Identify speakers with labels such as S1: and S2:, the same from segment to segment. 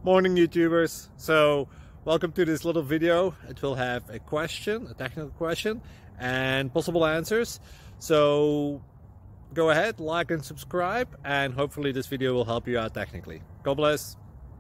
S1: Morning YouTubers. So welcome to this little video. It will have a question, a technical question, and possible answers. So go ahead, like and subscribe, and hopefully this video will help you out technically. God bless.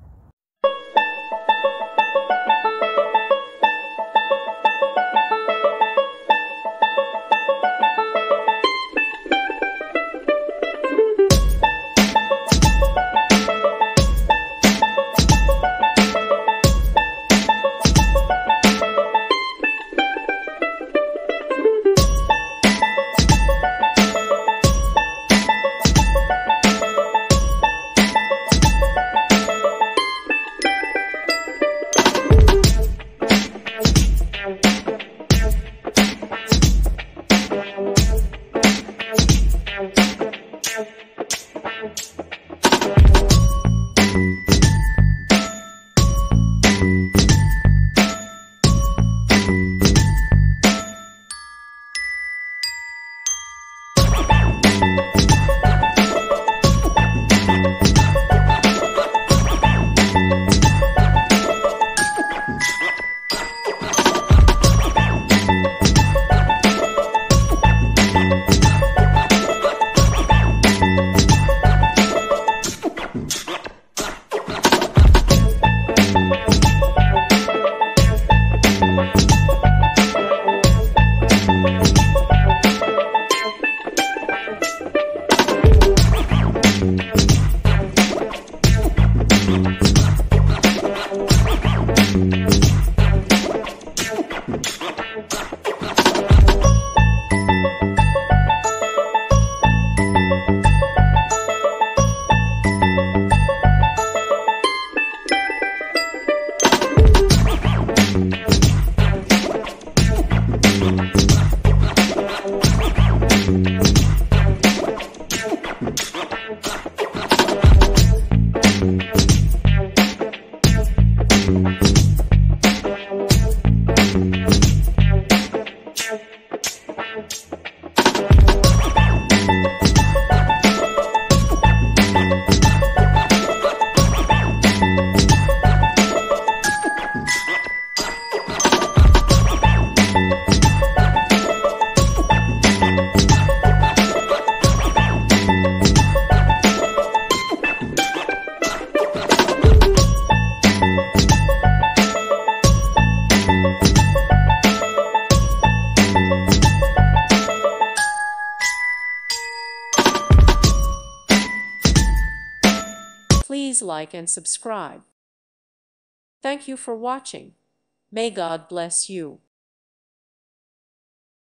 S2: Please like and subscribe. Thank you for watching. May God bless you.